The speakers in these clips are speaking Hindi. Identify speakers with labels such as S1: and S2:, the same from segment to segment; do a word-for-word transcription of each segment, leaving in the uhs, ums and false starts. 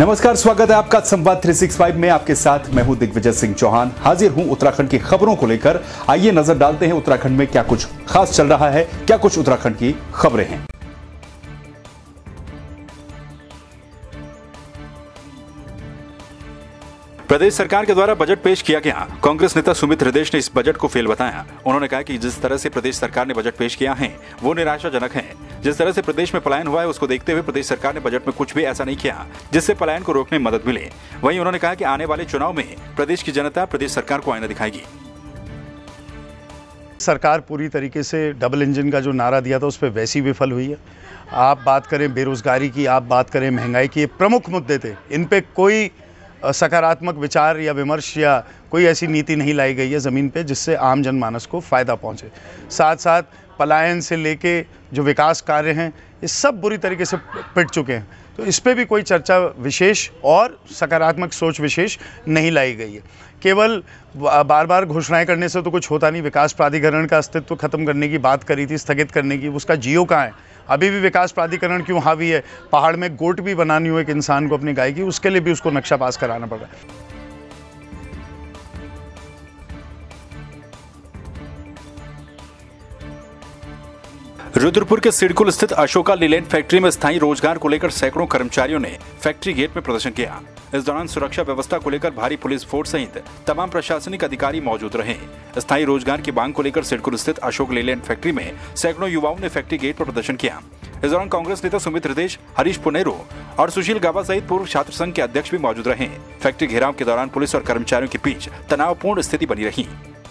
S1: नमस्कार, स्वागत है आपका संवाद तीन सौ पैंसठ में। आपके साथ मैं हूं दिग्विजय सिंह चौहान, हाजिर हूं उत्तराखंड की खबरों को लेकर। आइए नजर डालते हैं उत्तराखंड में क्या कुछ खास चल रहा है, क्या कुछ उत्तराखंड की खबरें हैं। प्रदेश सरकार के द्वारा बजट पेश किया गया। कांग्रेस नेता सुमित हृदयेश ने इस बजट को फेल बताया। उन्होंने कहा कि जिस तरह से प्रदेश सरकार ने बजट पेश किया है वो निराशाजनक है। जिस तरह से प्रदेश में पलायन हुआ है उसको देखते हुए प्रदेश सरकार ने बजट में कुछ भी ऐसा नहीं किया जिससे पलायन को रोकने में मदद मिले। वहीं उन्होंने कहा कि आने वाले चुनाव में प्रदेश की जनता प्रदेश सरकार को आईना दिखाएगी।
S2: सरकार पूरी तरीके से डबल इंजन का जो नारा दिया था उस पर वैसी विफल हुई है। आप बात करें बेरोजगारी की, आप बात करें महंगाई की, ये प्रमुख मुद्दे थे। इन पे कोई सकारात्मक विचार या विमर्श या कोई ऐसी नीति नहीं लाई गई है ज़मीन पे जिससे आम जनमानस को फ़ायदा पहुंचे। साथ साथ पलायन से लेके जो विकास कार्य हैं ये सब बुरी तरीके से पिट चुके हैं, तो इस पे भी कोई चर्चा विशेष और सकारात्मक सोच विशेष नहीं लाई गई है। केवल बार बार घोषणाएं करने से तो कुछ होता नहीं। विकास प्राधिकरण का अस्तित्व खत्म करने की बात करी थी, स्थगित करने की, उसका जियो कहाँ है? अभी भी विकास प्राधिकरण क्यों हावी है? पहाड़ में गोट भी बनानी हो एक इंसान को अपनी गाय की, उसके लिए भी उसको नक्शा पास कराना पड़ रहा है।
S1: रुद्रपुर के सिडकुल स्थित अशोका लीलैंड फैक्ट्री में स्थायी रोजगार को लेकर सैकड़ों कर्मचारियों ने फैक्ट्री गेट में प्रदर्शन किया। इस दौरान सुरक्षा व्यवस्था को लेकर भारी पुलिस फोर्स सहित तमाम प्रशासनिक अधिकारी मौजूद रहे। स्थायी रोजगार की मांग को लेकर सिडकुल स्थित अशोक लीलैंड फैक्ट्री में सैकड़ों युवाओं ने फैक्ट्री गेट पर प्रदर्शन किया। इस दौरान कांग्रेस नेता सुमित हृदयेश, हरीश पुनेरो और सुशील गाबा सहित पूर्व छात्र संघ के अध्यक्ष भी मौजूद रहे। फैक्ट्री घेराव के दौरान पुलिस और कर्मचारियों के बीच तनावपूर्ण स्थिति बनी रही।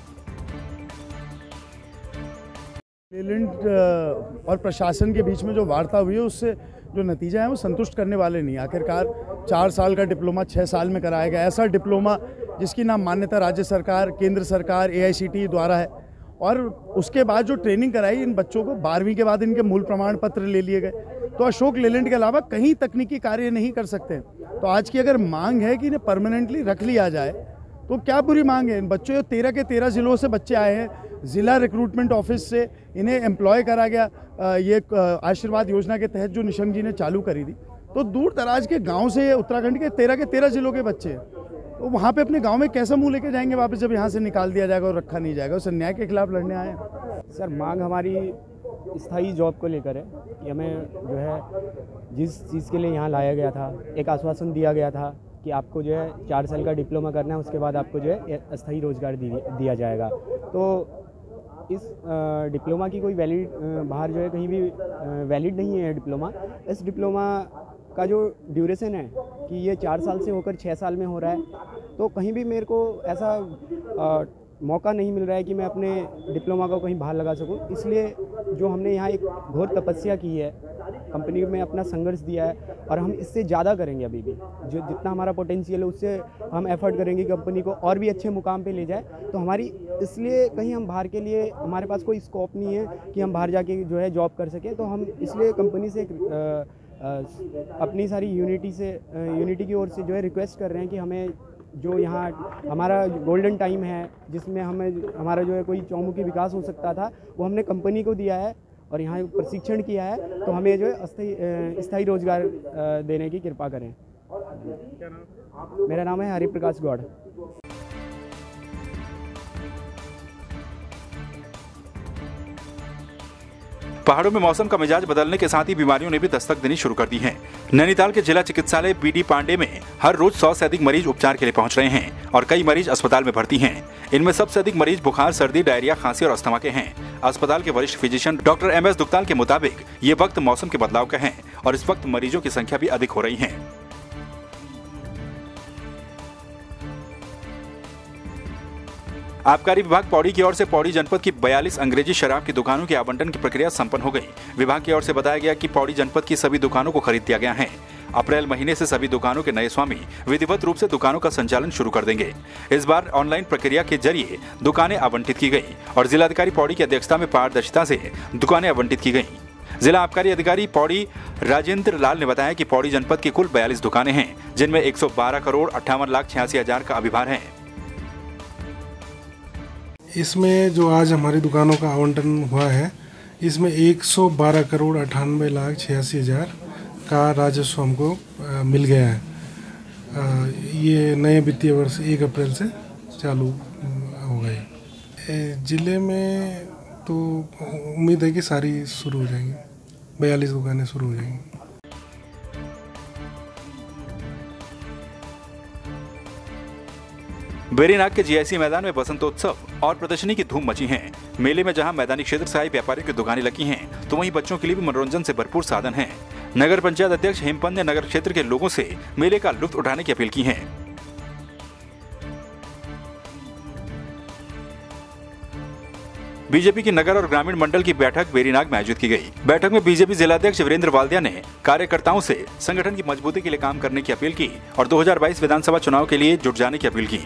S2: लीलैंड और प्रशासन के बीच में जो वार्ता हुई है उससे जो नतीजा है वो संतुष्ट करने वाले नहीं। आखिरकार चार साल का डिप्लोमा छः साल में कराया गया, ऐसा डिप्लोमा जिसकी ना मान्यता राज्य सरकार, केंद्र सरकार, ए आई सी टी ई द्वारा है, और उसके बाद जो ट्रेनिंग कराई इन बच्चों को, बारहवीं के बाद इनके मूल प्रमाण पत्र ले लिए गए। तो अशोक लीलैंड के अलावा कहीं तकनीकी कार्य नहीं कर सकते। तो आज की अगर मांग है कि इन्हें परमानेंटली रख लिया जाए तो क्या बुरी मांग है? इन बच्चों, तेरह के तेरह जिलों से बच्चे आए हैं, ज़िला रिक्रूटमेंट ऑफिस से इन्हें एम्प्लॉय करा गया। ये आशीर्वाद योजना के तहत जो निशंक जी ने चालू करी थी, तो दूर दराज के गांव से उत्तराखंड के तेरह के तेरह जिलों के बच्चे हैं, तो वहाँ पे अपने गांव में कैसे मुंह लेके जाएंगे वापस जब यहाँ से निकाल दिया जाएगा और रखा नहीं जाएगा? उस अन्याय के खिलाफ लड़ने आए हैं।
S3: सर, मांग हमारी स्थायी जॉब को लेकर है कि हमें जो है जिस चीज़ के लिए यहाँ लाया गया था, एक आश्वासन दिया गया था कि आपको जो है चार साल का डिप्लोमा करना है, उसके बाद आपको जो है अस्थायी रोजगार दिया जाएगा। तो इस डिप्लोमा की कोई वैलिड बाहर जो है कहीं भी वैलिड नहीं है डिप्लोमा। इस डिप्लोमा का जो ड्यूरेशन है कि ये चार साल से होकर छः साल में हो रहा है, तो कहीं भी मेरे को ऐसा आ, मौका नहीं मिल रहा है कि मैं अपने डिप्लोमा को कहीं बाहर लगा सकूं। इसलिए जो हमने यहाँ एक घोर तपस्या की है, कंपनी में अपना संघर्ष दिया है, और हम इससे ज़्यादा करेंगे। अभी भी जो जितना हमारा पोटेंशियल है उससे हम एफर्ट करेंगे कंपनी को और भी अच्छे मुकाम पे ले जाए। तो हमारी इसलिए कहीं हम बाहर के लिए हमारे पास कोई स्कोप नहीं है कि हम बाहर जाके जो है जॉब कर सकें। तो हम इसलिए कंपनी से एक, आ, आ, अपनी सारी यूनिटी से यूनिटी की ओर से जो है रिक्वेस्ट कर रहे हैं कि हमें जो यहाँ हमारा गोल्डन टाइम है जिसमें हमें हमारा जो है कोई चौमुखी विकास हो सकता था, वो हमने कंपनी को दिया है और यहाँ प्रशिक्षण किया है। तो हमें जो है अस्थायी स्थायी रोजगार देने की कृपा करें। मेरा नाम है हरिप्रकाश गौड़।
S1: पहाड़ों में मौसम का मिजाज बदलने के साथ ही बीमारियों ने भी दस्तक देनी शुरू कर दी है। नैनीताल के जिला चिकित्सालय बी डी पांडे में हर रोज सौ से अधिक मरीज उपचार के लिए पहुंच रहे हैं और कई मरीज अस्पताल में भर्ती हैं। इनमें सबसे अधिक मरीज बुखार, सर्दी, डायरिया, खांसी और अस्थमा के हैं। अस्पताल के वरिष्ठ physician doctor M S Dugtal के मुताबिक ये वक्त मौसम के बदलाव का है और इस वक्त मरीजों की संख्या भी अधिक हो रही है। आबकारी विभाग पौड़ी की ओर से पौड़ी जनपद की बयालीस अंग्रेजी शराब की दुकानों के आवंटन की प्रक्रिया संपन्न हो गई। विभाग की ओर से बताया गया कि पौड़ी जनपद की सभी दुकानों को खरीद दिया गया है। अप्रैल महीने से सभी दुकानों के नए स्वामी विधिवत रूप से दुकानों का संचालन शुरू कर देंगे। इस बार ऑनलाइन प्रक्रिया के जरिए दुकानें आवंटित की गई और जिलाधिकारी पौड़ी की अध्यक्षता में पारदर्शिता से दुकानें आवंटित की गई। जिला आबकारी अधिकारी पौड़ी राजेंद्र लाल ने बताया कि पौड़ी जनपद की कुल बयालीस दुकानें हैं, जिनमें एक सौ बारह करोड़ अट्ठावन लाख छियासी हजार का अभिभार है।
S4: इसमें जो आज हमारी दुकानों का आवंटन हुआ है, इसमें एक सौ बारह करोड़ अट्ठानवे लाख छियासी हज़ार का राजस्व हमको मिल गया है। ये नए वित्तीय वर्ष एक अप्रैल से चालू हो गए। ज़िले में तो उम्मीद है कि सारी शुरू हो जाएंगी, बयालीस दुकानें शुरू हो जाएंगी।
S1: बेरीनाग के जीआईसी मैदान में बसंतोत्सव और प्रदर्शनी की धूम मची है। मेले में जहां मैदानी क्षेत्र से आए व्यापारियों की दुकानें लगी हैं, तो वहीं बच्चों के लिए भी मनोरंजन से भरपूर साधन हैं। नगर पंचायत अध्यक्ष हेमपंत ने नगर क्षेत्र के लोगों से मेले का लुत्फ उठाने की अपील की है। बीजेपी की नगर और ग्रामीण मंडल की बैठक बेरीनाग में आयोजित की गई। बैठक में बीजेपी जिलाध्यक्ष वीरेंद्र वाल्दिया ने कार्यकर्ताओं से संगठन की मजबूती के लिए काम करने की अपील की और दो हज़ार बाईस विधानसभा चुनाव के लिए जुट जाने की अपील की।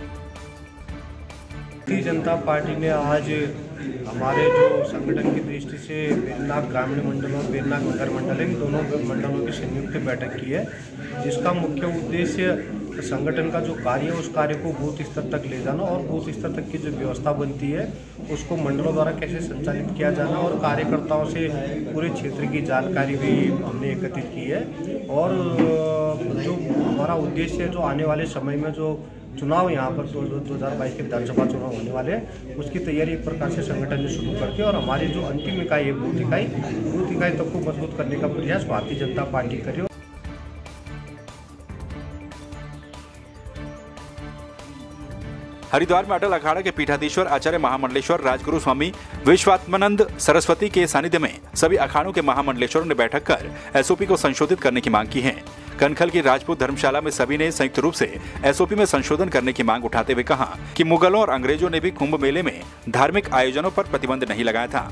S5: भारतीय जनता पार्टी ने आज हमारे जो संगठन की दृष्टि से बेरीनाग ग्रामीण मंडल और बेरीनाग नगर मंडल है, दोनों मंडलों की संयुक्त बैठक की है, जिसका मुख्य उद्देश्य संगठन का जो कार्य है उस कार्य को बूथ स्तर तक ले जाना और बूथ स्तर तक की जो व्यवस्था बनती है उसको मंडलों द्वारा कैसे संचालित किया जाना और कार्यकर्ताओं से पूरे क्षेत्र की जानकारी भी हमने एकत्रित की है। और जो हमारा उद्देश्य है, जो आने वाले समय में जो चुनाव यहाँ पर दो हज़ार बाईस के विधानसभा चुनाव होने वाले हैं, उसकी तैयारी एक प्रकार से संगठन ने शुरू करके और हमारी जो अंतिम इकाई है बूथ इकाई बूथ इकाई तक को मजबूत करने का प्रयास भारतीय जनता पार्टी करे।
S1: हरिद्वार में अटल अखाड़ा के पीठाधीश्वर आचार्य महामंडलेश्वर राजगुरु स्वामी विश्वात्मानंद सरस्वती के सानिध्य में सभी अखाड़ों के महामंडलेश्वरों ने बैठक कर एसओपी को संशोधित करने की मांग की है। कनखल की राजपूत धर्मशाला में सभी ने संयुक्त रूप से एसओपी में संशोधन करने की मांग उठाते हुए कहा कि मुगलों और अंग्रेजों ने भी कुंभ मेले में धार्मिक आयोजनों पर प्रतिबंध नहीं लगाया था।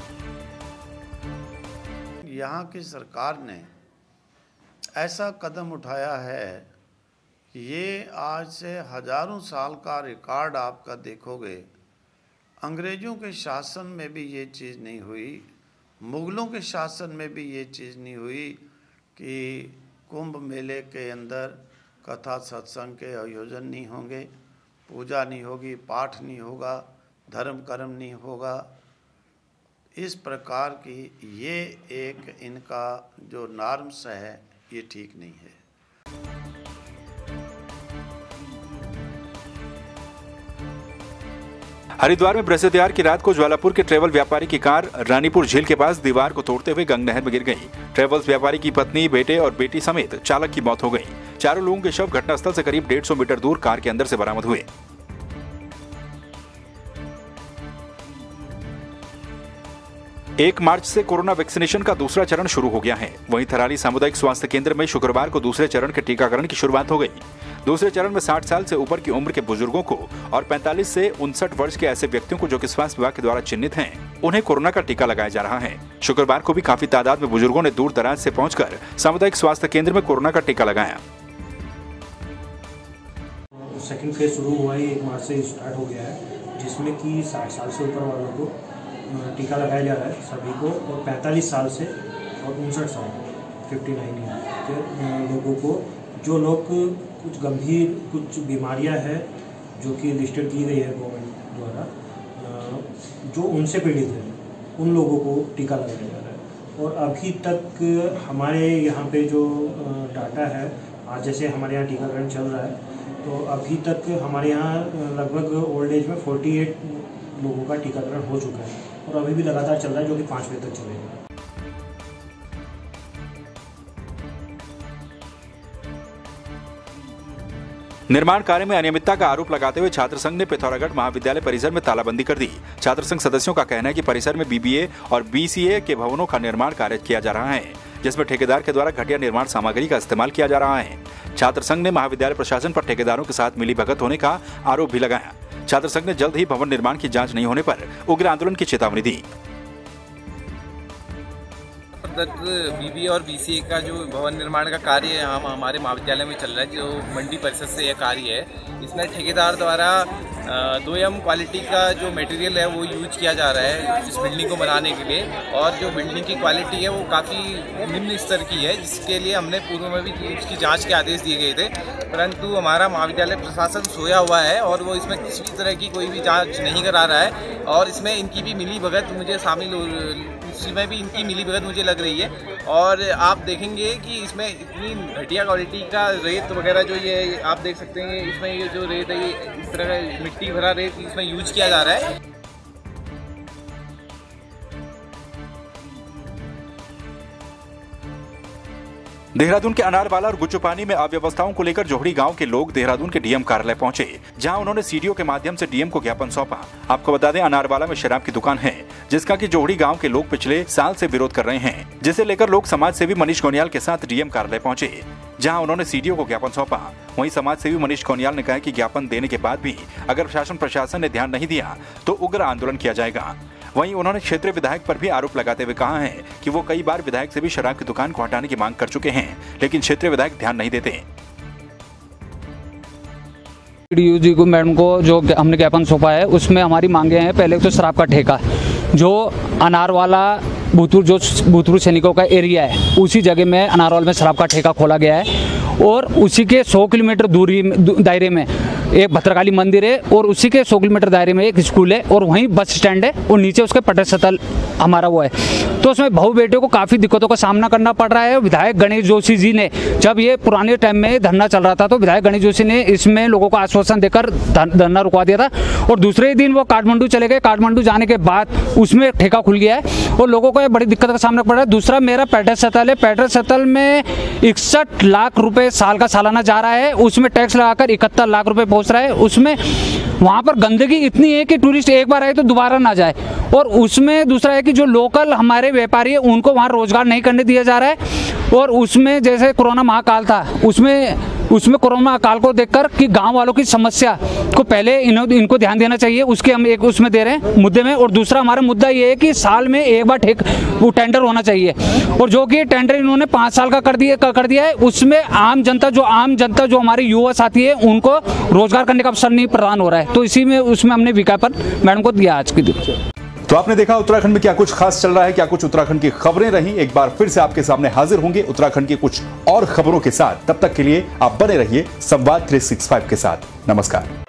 S6: यहाँ की सरकार ने ऐसा कदम उठाया है, ये आज से हजारों साल का रिकॉर्ड आपका देखोगे। अंग्रेज़ों के शासन में भी ये चीज़ नहीं हुई, मुग़लों के शासन में भी ये चीज़ नहीं हुई कि कुंभ मेले के अंदर कथा सत्संग के आयोजन नहीं होंगे, पूजा नहीं होगी, पाठ नहीं होगा, धर्म कर्म नहीं होगा। इस प्रकार की ये एक इनका जो नॉर्म्स है ये ठीक नहीं है।
S1: हरिद्वार में बृहस्पतिवार की रात को ज्वालापुर के ट्रेवल व्यापारी की कार रानीपुर झील के पास दीवार को तोड़ते हुए गंगा नहर में गिर गई। ट्रेवल्स व्यापारी की पत्नी, बेटे और बेटी समेत चालक की मौत हो गई। चारों लोगों के शव घटनास्थल से करीब डेढ़ सौ मीटर दूर कार के अंदर से बरामद हुए। एक मार्च से कोरोना वैक्सीनेशन का दूसरा चरण शुरू हो गया है। वहीं थराली सामुदायिक स्वास्थ्य केंद्र में शुक्रवार को दूसरे चरण के टीकाकरण की शुरुआत हो गई। दूसरे चरण में साठ साल से ऊपर की उम्र के बुजुर्गों को और पैंतालीस से उनसठ वर्ष के ऐसे व्यक्तियों को जो कि स्वास्थ्य विभाग के द्वारा चिन्हित हैं, उन्हें कोरोना का टीका लगाया जा रहा है। शुक्रवार को भी काफी तादाद में बुजुर्गों ने दूर दराज से पहुंचकर सामुदायिक स्वास्थ्य केंद्र में कोरोना का टीका लगाया।
S7: सेकंड फेज शुरू हुआ है, एक मार्च से स्टार्ट हो गया है, जिसमें कि साठ साल से ऊपर वालों को टीका लगाया जा रहा है सभी को, और पैंतालीस साल से और उनसठ साल फिफ्टी नाइन के लोगों को, जो लोग कुछ गंभीर कुछ बीमारियां हैं जो कि लिस्टेड की गई है गवर्नमेंट द्वारा, जो उनसे पीड़ित हैं, उन लोगों को टीका लगाया जा रहा है। और अभी तक हमारे यहाँ पे जो डाटा है, आज जैसे हमारे यहाँ टीकाकरण चल रहा है, तो अभी तक हमारे यहाँ लगभग ओल्ड एज में अड़तालीस लोगों का टीकाकरण हो चुका है और अभी भी लगातार चल रहा है, जो कि पाँच बजे तक चलेगा।
S1: निर्माण कार्य में अनियमितता का आरोप लगाते हुए छात्र संघ ने पिथौरागढ़ महाविद्यालय परिसर में तालाबंदी कर दी। छात्र संघ सदस्यों का कहना है कि परिसर में बीबीए और बीसीए के भवनों का निर्माण कार्य किया जा रहा है, जिसमें ठेकेदार के द्वारा घटिया निर्माण सामग्री का इस्तेमाल किया जा रहा है। छात्र संघ ने महाविद्यालय प्रशासन पर ठेकेदारों के साथ मिलीभगत होने का आरोप भी लगाया। छात्र संघ ने जल्द ही भवन निर्माण की जांच नहीं होने पर उग्र आंदोलन की चेतावनी दी।
S8: बीबीए और बीसीए का जो भवन निर्माण का कार्य यहाँ हमारे महाविद्यालय में चल रहा है, जो मंडी परिषद से यह कार्य है, इसमें ठेकेदार द्वारा दो एम क्वालिटी का जो मटेरियल है वो यूज किया जा रहा है इस बिल्डिंग को बनाने के लिए, और जो बिल्डिंग की क्वालिटी है वो काफ़ी निम्न स्तर की है, जिसके लिए हमने पूर्व में भी उसकी जांच के आदेश दिए गए थे, परंतु हमारा महाविद्यालय प्रशासन सोया हुआ है और वो इसमें किसी भी तरह की कोई भी जाँच नहीं करा रहा है। और इसमें इनकी भी मिली भगत मुझे शामिल, उसमें भी इनकी मिली भगत मुझे लग रही रही है। और आप देखेंगे कि इसमें इतनी घटिया क्वालिटी का रेत वगैरह जो ये आप देख सकते हैं, इसमें ये जो रेत है ये इस तरह का मिट्टी भरा रेत इसमें यूज किया जा रहा है।
S1: देहरादून के अनारवाला और गुच्चूपानी में अव्यवस्थाओं को लेकर जोहड़ी गांव के लोग देहरादून के डीएम कार्यालय पहुंचे, जहां उन्होंने सीडीओ के माध्यम से डीएम को ज्ञापन सौंपा। आपको बता दें, अनारवाला में शराब की दुकान है, जिसका कि जोहड़ी गांव के लोग पिछले साल से विरोध कर रहे हैं, जिसे लेकर लोग समाज सेवी मनीष गोनियाल के साथ डीएम कार्यालय पहुंचे, जहां उन्होंने सीडीओ को ज्ञापन सौंपा। वहीं समाज सेवी मनीष गोनियाल ने कहा कि ज्ञापन देने के बाद भी अगर शासन प्रशासन ने ध्यान नहीं दिया तो उग्र आंदोलन किया जाएगा। वहीं उन्होंने क्षेत्रीय विधायक पर भी आरोप लगाते हुए कहा है कि वो कई बार विधायक से भी शराब की दुकान को हटाने की मांग कर चुके हैं, लेकिन क्षेत्रीय विधायक ध्यान नहीं देते।
S9: डीयू जी को मैडम को जो हमने ज्ञापन सौंपा है उसमें हमारी मांगे हैं, पहले तो शराब का ठेका जो अनारवाला भूतपूर्व जो भूतपूर्व सैनिकों का एरिया है उसी जगह में अनारवाल में शराब का ठेका खोला गया है और उसी के सौ किलोमीटर दूरी दायरे में एक भद्रकाली मंदिर है और उसी के सौ किलोमीटर दायरे में एक स्कूल है और वहीं बस स्टैंड है और नीचे उसके पटर सतल हमारा वो है। तो उसमें भाऊ बेटे को काफ़ी दिक्कतों का सामना करना पड़ रहा है। विधायक गणेश जोशी जी ने जब ये पुराने टाइम में धरना चल रहा था तो विधायक गणेश जोशी ने इसमें लोगों को आश्वासन देकर धरना रुकवा दिया था और दूसरे दिन वो काठमांडू चले गए। काठमांडू जाने के बाद उसमें ठेका खुल गया है और लोगों को ये बड़ी दिक्कत का सामना पड़ रहा है। दूसरा मेरा पैटर सतल है, पैटर सतल में इकसठ लाख रुपए साल का सालाना जा रहा है, उसमें टैक्स लगाकर इकहत्तर लाख रुपए पहुंच रहा है। उसमें वहाँ पर गंदगी इतनी है कि टूरिस्ट एक बार आए तो दोबारा ना जाए। और उसमें दूसरा है कि जो लोकल हमारे व्यापारी है उनको वहाँ रोजगार नहीं करने दिया जा रहा है। और उसमें जैसे कोरोना महाकाल था उसमें उसमें कोरोना काल को देखकर कि गांव वालों की समस्या को पहले इन्हों इनको ध्यान देना चाहिए, उसके हम एक उसमें दे रहे हैं मुद्दे में। और दूसरा हमारा मुद्दा ये है कि साल में एक बार ठेक वो टेंडर होना चाहिए और जो कि टेंडर इन्होंने पाँच साल का कर दिया कर दिया है। उसमें आम जनता जो आम जनता जो हमारे युवा साथी है उनको रोजगार करने का अवसर नहीं प्रदान हो रहा है। तो इसी में उसमें हमने विज्ञापन मैडम को दिया आज के दिन।
S1: तो आपने देखा उत्तराखंड में क्या कुछ खास चल रहा है, क्या कुछ उत्तराखंड की खबरें रही। एक बार फिर से आपके सामने हाजिर होंगे उत्तराखंड की कुछ और खबरों के साथ। तब तक के लिए आप बने रहिए संवाद तीन सौ पैंसठ के साथ। नमस्कार।